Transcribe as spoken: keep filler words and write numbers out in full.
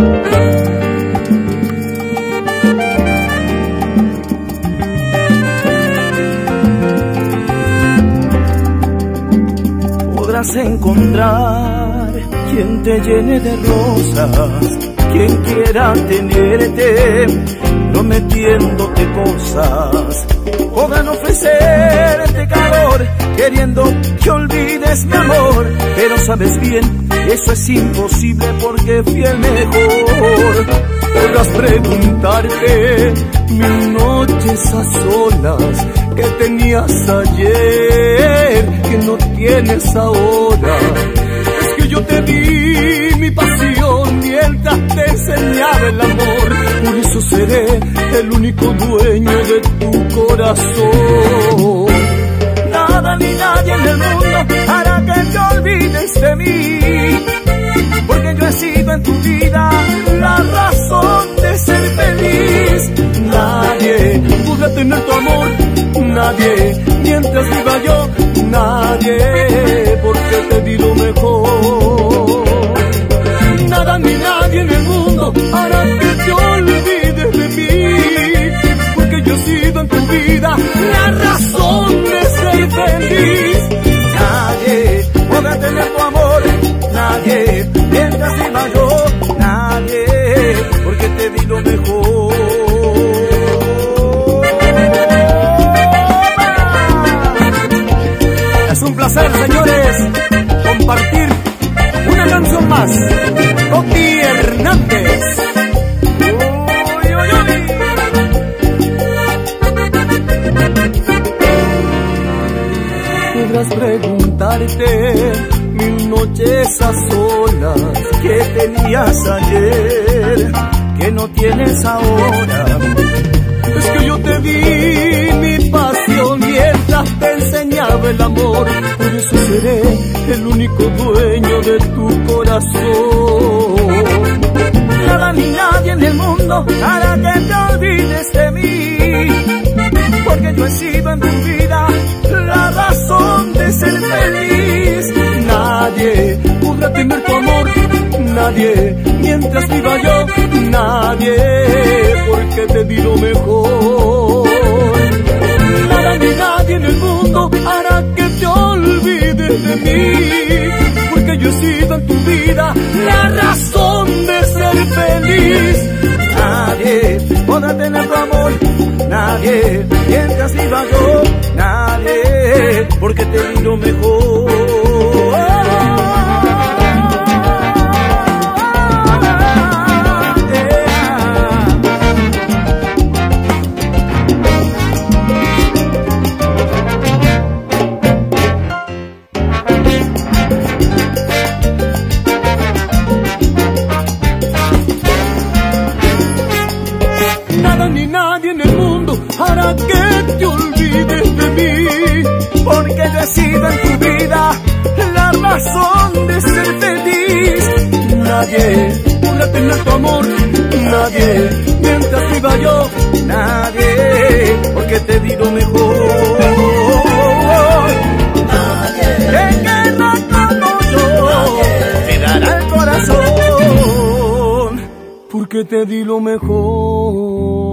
Podrás encontrar quien te llene de rosas, quien quiera tenerte prometiéndote cosas. Podrán ofrecerte calor queriendo que olvides mi amor, pero sabes bien, eso es imposible porque fui el mejor. Podrás preguntarte mil noches a solas que tenías ayer, que no tienes ahora. Es que yo te di mi pasión mientras te enseñaba el amor, por eso seré el único dueño de tu corazón. Nada ni nadie en el mundo hará que te olvides de mí, porque yo he sido en tu vida la razón de ser feliz. Nadie podrá tener tu amor, nadie, mientras viva yo, nadie, porque te di lo mejor. Nada ni nadie en el mundo hará que te olvides de mí, porque yo he sido en tu vida la razón de ser feliz. Nadie podrá tener tu amor, nadie, mientras viva yo, nadie, porque te di lo mejor. Es un placer, señores, compartir una canción más. Toti Hernández. Uy, uy, uy. Podrás preguntarte mil noches a solas que tenías ayer, que no tienes ahora. Es que yo te di mi pasión mientras te enseñaba el amor, por eso seré el único dueño de tu corazón. Nada ni nadie en el mundo hará que te olvides de mí, porque yo he sido en tu vida la razón de ser feliz. Nadie podrá tener tu amor, nadie, mientras viva yo, nadie, porque te di lo mejor. Nada ni nadie en el mundo hará que te olvides de mí, porque yo he sido en tu vida la razón de ser feliz. Nadie podrá tener tu amor, nadie, mientras viva yo, nadie, porque te di lo mejor. Nada ni nadie en el mundo hará que te olvides de mí, porque yo he sido en tu vida la razón de ser feliz. Nadie podrá tener tu amor, nadie, mientras viva yo, nadie, porque te di lo mejor. Nadie, en guerra como yo, me dará el corazón, porque te di lo mejor.